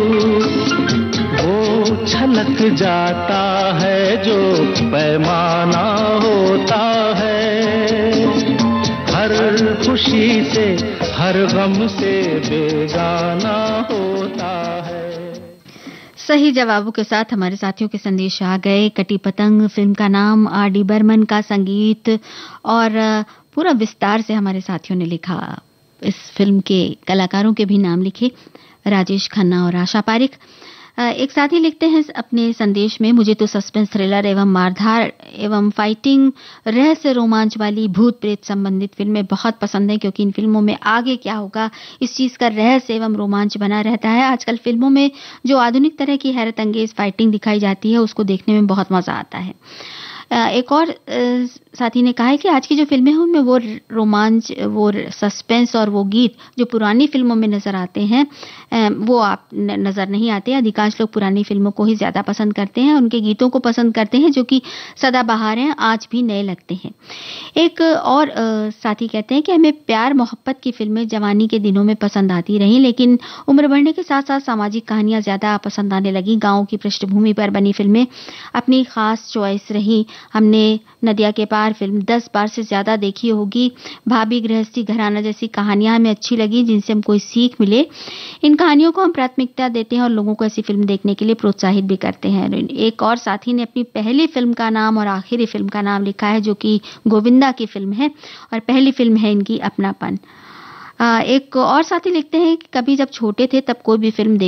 छलक जाता है जो पैमाना होता है, हर खुशी से हर गम से बेगाना होता है। सही जवाबों के साथ हमारे साथियों के संदेश आ गए। कटी पतंग फिल्म का नाम, R.D. बर्मन का संगीत और पूरा विस्तार से हमारे साथियों ने लिखा। इस फिल्म के कलाकारों के भी नाम लिखे, राजेश खन्ना और आशा पारिक। एक साथी लिखते हैं अपने संदेश में, मुझे तो सस्पेंस थ्रिलर एवं मारधार एवं फाइटिंग, रहस्य रोमांच वाली भूत प्रेत संबंधित फिल्में बहुत पसंद है, क्योंकि इन फिल्मों में आगे क्या होगा इस चीज का रहस्य एवं रोमांच बना रहता है। आजकल फिल्मों में जो आधुनिक तरह की हैरत अंगेज फाइटिंग दिखाई जाती है उसको देखने में बहुत मजा आता है। एक और साथी ने कहा है कि आज की जो फिल्में हैं उनमें वो रोमांच, वो सस्पेंस और वो गीत जो पुरानी फिल्मों में नजर आते हैं वो आप नजर नहीं आते। अधिकांश लोग पुरानी फिल्मों को ही ज्यादा पसंद करते हैं, उनके गीतों को पसंद करते हैं जो कि सदाबहार हैं, आज भी नए लगते हैं। एक और साथी कहते हैं कि हमें प्यार मोहब्बत की फिल्में जवानी के दिनों में पसंद आती रहीं, लेकिन उम्र बढ़ने के साथ साथ सामाजिक कहानियां ज्यादा पसंद आने लगी। गाँव की पृष्ठभूमि पर बनी फिल्में अपनी खास चॉइस रही। हमने नदिया के पार फिल्म 10 बार से ज्यादा देखी होगी। भाभी गृहस्थी घराना जैसी कहानियां हमें अच्छी लगी जिनसे हम कोई सीख मिले। इन कहानियों को हम प्राथमिकता देते हैं और लोगों को ऐसी फिल्म देखने के लिए प्रोत्साहित भी करते हैं। एक और साथी ने अपनी पहली फिल्म का नाम और आखिरी फिल्म का नाम लिखा है जो कि गोविंदा की फिल्म है और पहली फिल्म है इनकी अपनापन। एक और साथी लिखते हैं कि कभी जब छोटे थे तब कोई भी फिल्म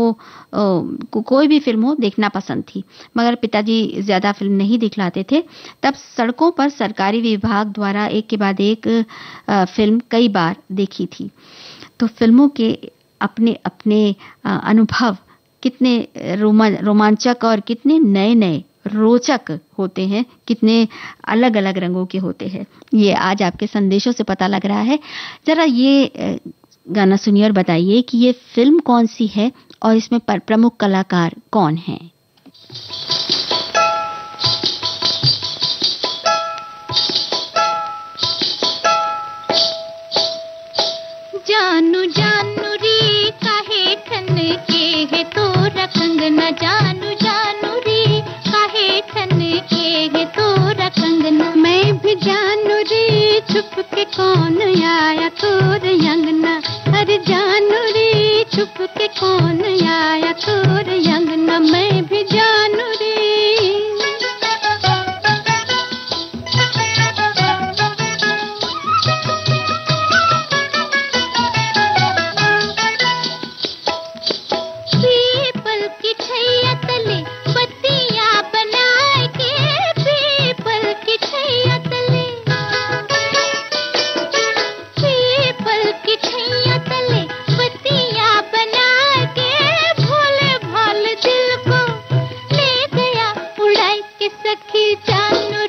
देखना पसंद थी, मगर पिताजी ज्यादा फिल्म नहीं दिखलाते थे। तब सड़कों पर सरकारी विभाग द्वारा एक के बाद एक फिल्म कई बार देखी थी। तो फिल्मों के अपने अपने अनुभव कितने रोमांचक और कितने नए नए रोचक होते हैं, कितने अलग अलग रंगों के होते हैं, ये आज आपके संदेशों से पता लग रहा है। जरा ये गाना सुनिए और बताइए कि ये फिल्म कौन सी है और इसमें प्रमुख कलाकार कौन हैं। जानू जानू री काहे ठन के है तोरा कंगना, जानू जानू री काहे ठन के है तोरा कंगना। मैं भी जानू री छुप के कौन आया तोरे अंगना, अरे जानू री छुप के कौन आया तोरे अंगना। मैं भी जानू री जानू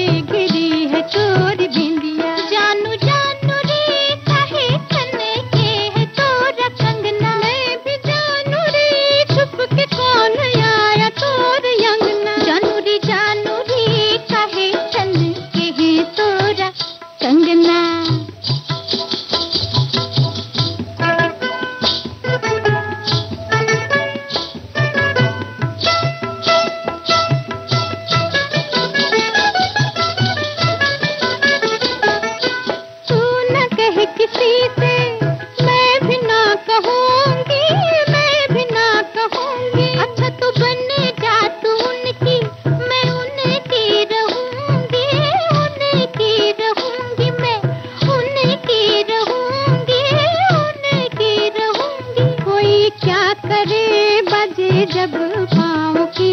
गिरी है चोरी बिंदिया। जानू जानू रे काहे खन के है तोरा कंगना। मैं भी जानू रे छुप के कौन आया तोर अंगना। जानू रे काहे खन के है तोरा कंगना। किसी से मैं भी ना कहूँगी, मैं भी ना कहूँगी। अच्छा तो बन जा तू उनकी, मैं उनकी रहूँगी, उनकी रहूँगी, मैं उनकी रहूँगी, उनकी रहूँगी। कोई क्या करे बजे जब पाँव की।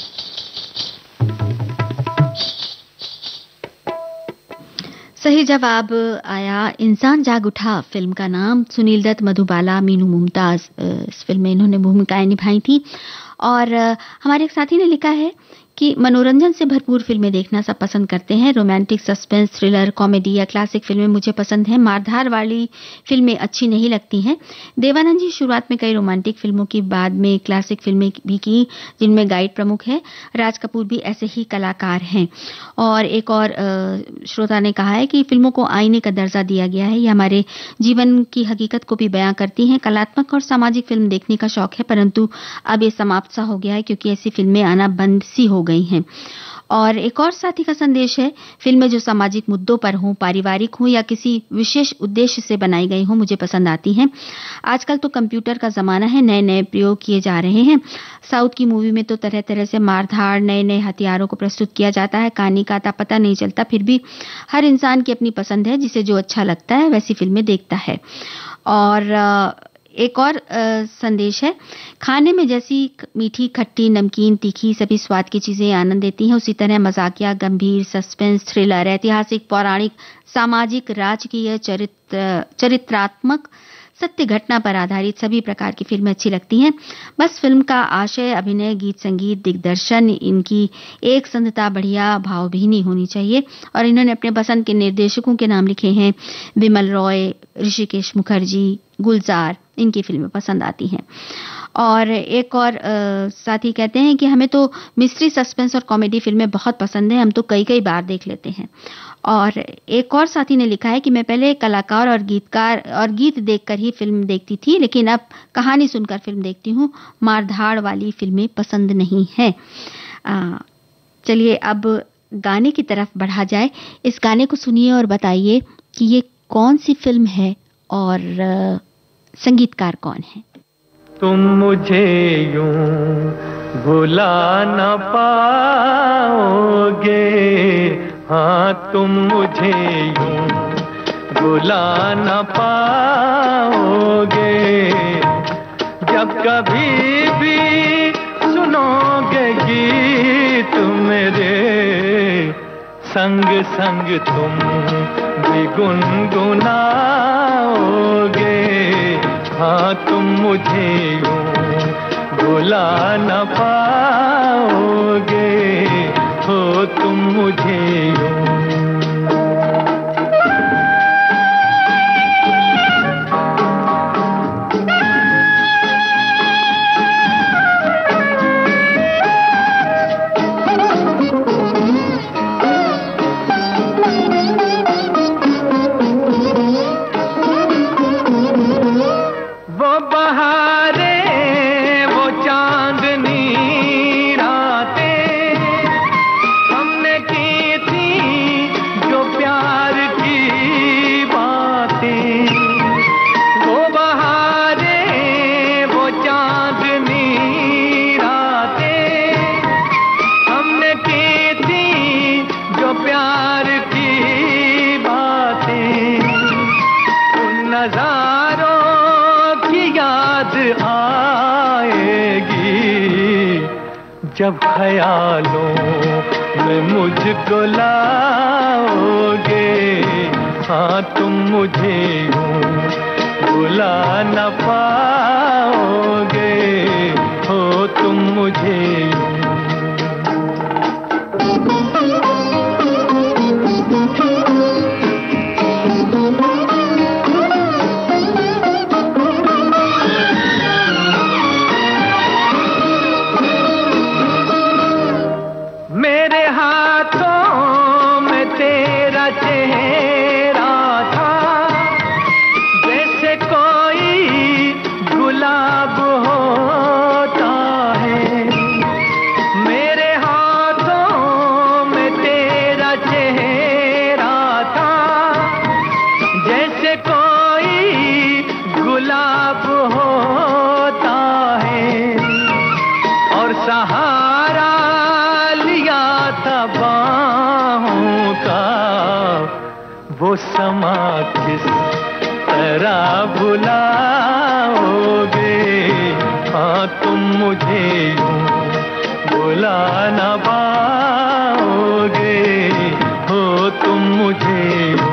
सही जवाब आया इंसान जाग उठा फिल्म का नाम। सुनील दत्त, मधुबाला, मीनू मुमताज इस फिल्म में इन्होंने भूमिकाएं निभाई थी। और हमारे एक साथी ने लिखा है कि मनोरंजन से भरपूर फिल्में देखना सब पसंद करते हैं। रोमांटिक, सस्पेंस, थ्रिलर, कॉमेडी या क्लासिक फिल्में मुझे पसंद हैं। मारधार वाली फिल्में अच्छी नहीं लगती हैं। देवानंद जी शुरुआत में कई रोमांटिक फिल्मों की, बाद में क्लासिक फिल्में भी की जिनमें गाइड प्रमुख है। राज कपूर भी ऐसे ही कलाकार हैं। और एक और श्रोता ने कहा है कि फिल्मों को आईने का दर्जा दिया गया है। ये हमारे जीवन की हकीकत को भी बयां करती हैं। कलात्मक और सामाजिक फिल्म देखने का शौक है, परंतु अब ये समाप्त सा हो गया है क्योंकि ऐसी फिल्में आना बंद सी हो गई हैं। और एक और साथी का संदेश है, फिल्में जो सामाजिक मुद्दों पर हों, पारिवारिक हों या किसी विशेष उद्देश्य से बनाई गई हों, मुझे पसंद आती हैं। आजकल तो कंप्यूटर का जमाना है, नए नए प्रयोग किए जा रहे हैं। साउथ की मूवी में तो तरह तरह से मारधाड़, नए नए हथियारों को प्रस्तुत किया जाता है। कहानी का अता पता नहीं चलता, फिर भी हर इंसान की अपनी पसंद है। जिसे जो अच्छा लगता है वैसी फिल्में देखता है। और एक और संदेश है, खाने में जैसी मीठी, खट्टी, नमकीन, तीखी सभी स्वाद की चीजें आनंद देती हैं, उसी तरह मजाकिया, गंभीर, सस्पेंस, थ्रिलर, ऐतिहासिक, पौराणिक, सामाजिक, राजकीय, चरित्रात्मक, सत्य घटना पर आधारित सभी प्रकार की फिल्में अच्छी लगती हैं। बस फिल्म का आशय, अभिनय, गीत संगीत, दिग्दर्शन, इनकी एक संधता बढ़िया भावभीनी होनी चाहिए। और इन्होंने अपने पसंद के निर्देशकों के नाम लिखे हैं, विमल रॉय, ऋषिकेश मुखर्जी, गुलजार, इनकी फिल्में पसंद आती हैं। और एक और साथी कहते हैं कि हमें तो मिस्ट्री, सस्पेंस और कॉमेडी फिल्में बहुत पसंद है, हम तो कई कई बार देख लेते हैं। और एक और साथी ने लिखा है कि मैं पहले कलाकार और गीतकार और गीत देखकर ही फिल्म देखती थी, लेकिन अब कहानी सुनकर फिल्म देखती हूँ। मारधाड़ वाली फिल्में पसंद नहीं है। चलिए अब गाने की तरफ बढ़ा जाए। इस गाने को सुनिए और बताइए कि ये कौन सी फिल्म है और संगीतकार कौन है। तुम मुझे यूं भुला न पाओगे, हाँ तुम मुझे यूं भुला न पाओगे। जब कभी भी सुनोगे गीत मेरे, संग संग तुम भी गुनगुनाओगे। हाँ तुम मुझे यूं भुला न पाओगे, हो तुम मुझे यूं। जब ख्यालों में मुझको लाओगे, हाँ तुम मुझे यूं भुला न पाओगे, हो तुम मुझे यूं। वो समा किस तरह भुलाओगे। हाँ तुम मुझे यूं भुला ना पाओगे, हो तुम मुझे यूं।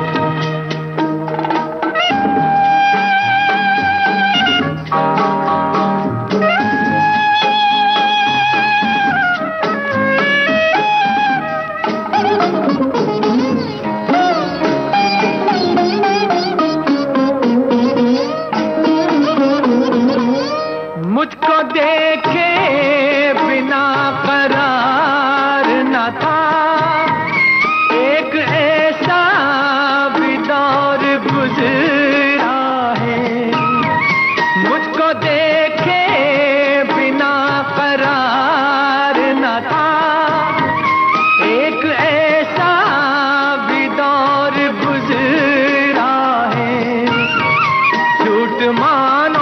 मुझको देखे बिना करार न था, एक ऐसा भी दौर गुजरा है। मुझको देखे बिना करार न था, एक ऐसा भी दौर गुजरा है। झूठ मानो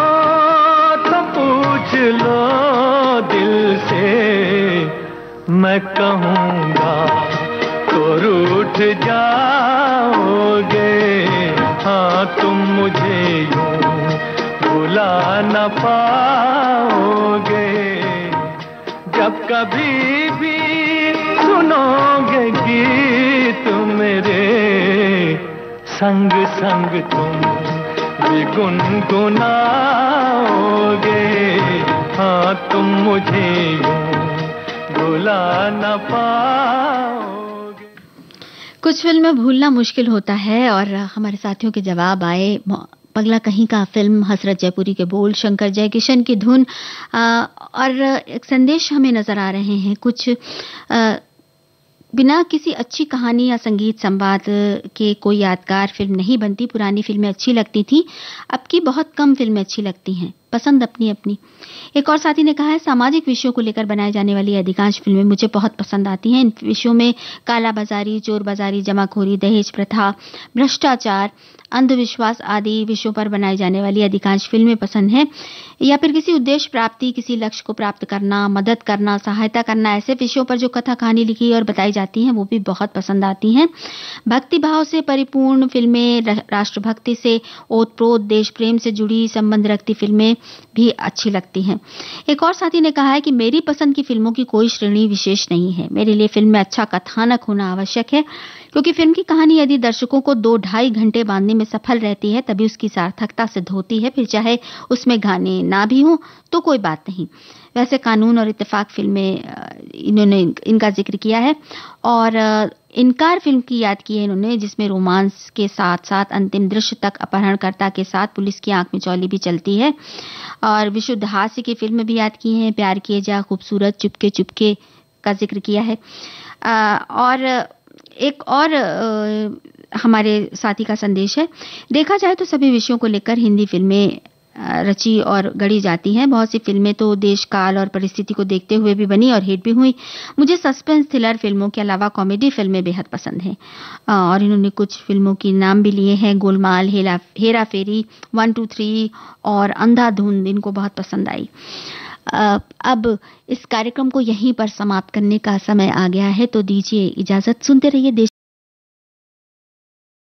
लो दिल से, मैं कहूँगा तो रूठ जाओगे। हाँ तुम मुझे यूं भुला न पाओगे। जब कभी भी सुनोगे गीत मेरे, संग संग तुम भी गुनगुनाओगे। हाँ तुम मुझे यूं भुला न पाओगे। कुछ फिल्में भूलना मुश्किल होता है और हमारे साथियों के जवाब आए। पगला कहीं का फिल्म, हसरत जयपुरी के बोल, शंकर जयकिशन की धुन और एक संदेश हमें नजर आ रहे हैं। कुछ बिना किसी अच्छी कहानी या संगीत संवाद के कोई यादगार फिल्म नहीं बनती। पुरानी फिल्में अच्छी लगती थी, अब की बहुत कम फिल्में अच्छी लगती हैं। पसंद अपनी अपनी। एक और साथी ने कहा है, सामाजिक विषयों को लेकर बनाई जाने वाली अधिकांश फिल्में मुझे बहुत पसंद आती हैं। इन विषयों में कालाबाजारी, चोरबाजारी, जमाखोरी, दहेज प्रथा, भ्रष्टाचार, अंधविश्वास आदि विषयों पर बनाई जाने वाली अधिकांश फिल्में पसंद हैं। या फिर किसी उद्देश्य प्राप्ति, किसी लक्ष्य को प्राप्त करना, मदद करना, सहायता करना, ऐसे विषयों पर जो कथा कहानी लिखी और बताई जाती हैं वो भी बहुत पसंद आती हैं। भक्ति भाव से परिपूर्ण फिल्में, राष्ट्रभक्ति से ओतप्रोत, देश प्रेम से जुड़ी संबंध रखती फिल्में भी अच्छी लगती हैं। एक और साथी ने कहा है कि मेरी पसंद की फिल्मों की कोई श्रेणी विशेष नहीं है। मेरे लिए फिल्म में अच्छा कथानक होना आवश्यक है, क्योंकि फिल्म की कहानी यदि दर्शकों को 2-2.5 घंटे बांधने में सफल रहती है तभी उसकी सार्थकता सिद्ध होती है। फिर चाहे उसमें गाने ना भी हों तो कोई बात नहीं। वैसे कानून और इत्तेफाक फिल्में इन्होंने इनका जिक्र किया है और इनकार फिल्म की याद की है इन्होंने, जिसमें रोमांस के साथ साथ अंतिम दृश्य तक अपहरणकर्ता के साथ पुलिस की आंख मिचौली भी चलती है। और विशुद्ध हास्य की फिल्म भी याद की है, प्यार किए जा, खूबसूरत, चुपके चुपके का जिक्र किया है। और एक और हमारे साथी का संदेश है, देखा जाए तो सभी विषयों को लेकर हिंदी फिल्में रची और गढ़ी जाती हैं। बहुत सी फिल्में तो देश काल और परिस्थिति को देखते हुए भी बनी और हिट भी हुई। मुझे सस्पेंस थ्रिलर फिल्मों के अलावा कॉमेडी फिल्में बेहद पसंद हैं। और इन्होंने कुछ फिल्मों की नाम भी लिए हैं, गोलमाल, हेरा फेरी, 1, 2, 3 और अंधाधुंध इनको बहुत पसंद आई। अब इस कार्यक्रम को यहीं पर समाप्त करने का समय आ गया है, तो दीजिए इजाजत। सुनते रहिए